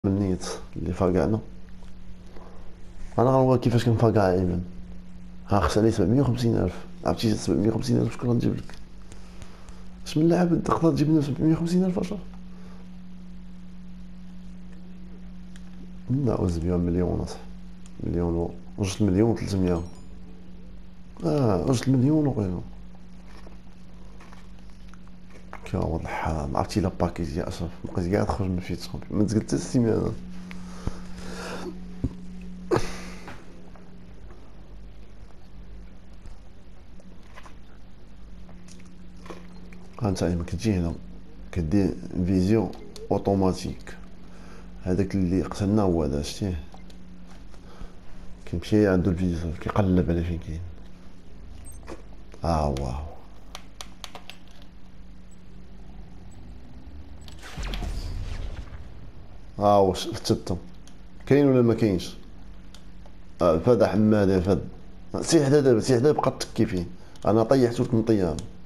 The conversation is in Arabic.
من نيت اللي فاقعنا. انا غنوريك كيفاش كنفاقع ايمن. ها خص عليه 750 الف. عرفتي 750 الف شكون غنجيب لك؟ اش من لاعب تقدر تجيب لنا 750 الف اشرف؟ لا وزبيها مليونات. مليون وجوج مليون 300. جوج مليون وغيره. كي هو الحرام. عرفتي لا باكيت يا اشرف بقيت كاع تخرج من فيه تشامبيون ما تقلت حتى السيمانه. انت ايمن كتجي هنا كدير فيزيو اوتوماتيك. هذاك اللي قتلنا هو هذا شتيه. كيمشي عندو الفيزور كيقلب على فين كاين. واو. واش فتتو كاين ولا ما كاينش؟ فدا حماد فد. سي حدا دابا سي حدا بقى تكي فيه. انا طيحت لك من طياره.